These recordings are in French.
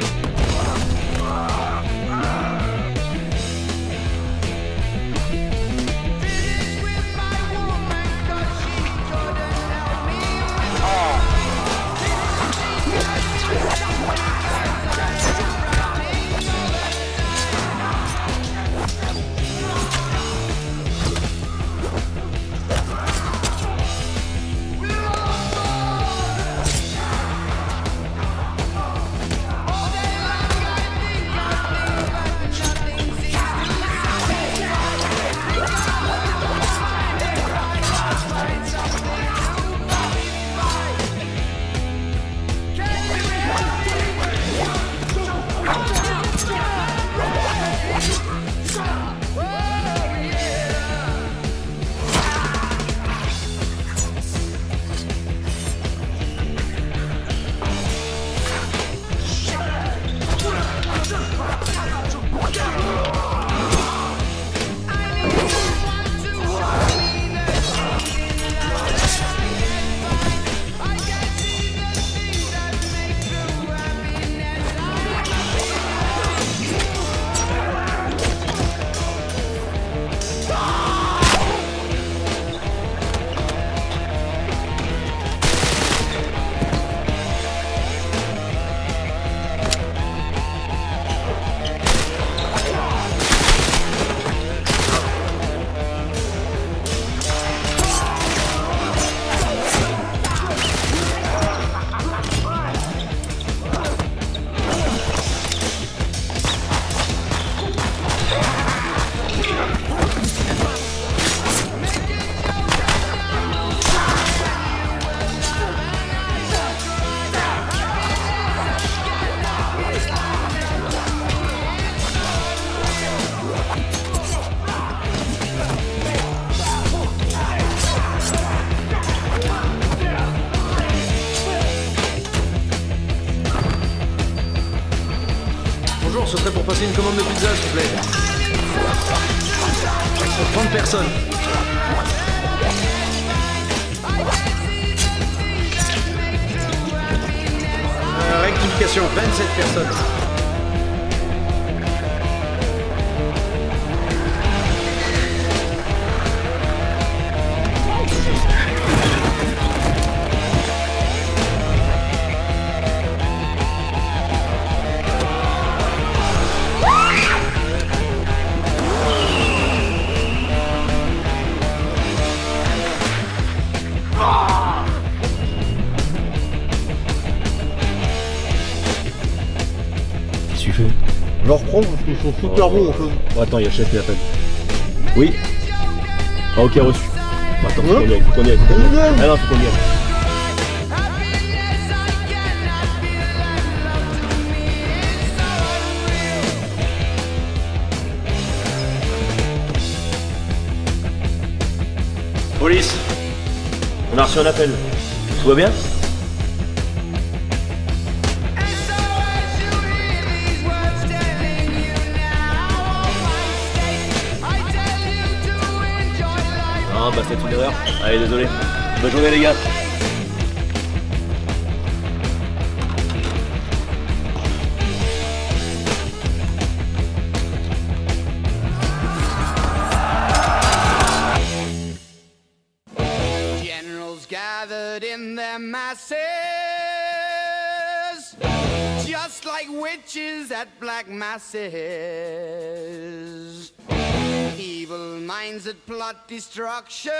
Bonjour, ce serait pour passer une commande de pizza, s'il vous plaît. Pour 30 personnes. Rectification, 27 personnes. Qu'est-ce que tu fais? Je leur reprends parce qu'ils sont super bons en fait. Oh, attends, il y a le chef qui appelle. Oui. Ah, ok, reçu. Attends, faut qu'on y aille, faut qu'on y aille. Ah non, faut qu'on y aille. Police, on a reçu un appel. Tout va bien? Non, bah c'est une erreur. Allez, désolé. Bonne journée les gars. Gathered in their masses, just like witches at black masses, evil minds that plot destruction,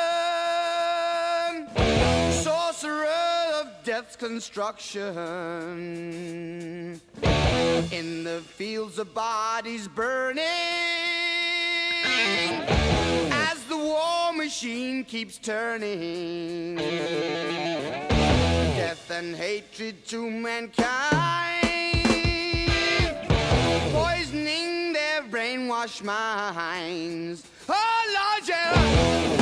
sorcerer of death's construction, in the fields of bodies burning, as the war machine keeps turning, death and hatred to mankind, poisoning their brainwashed minds. Oh Lord, yeah.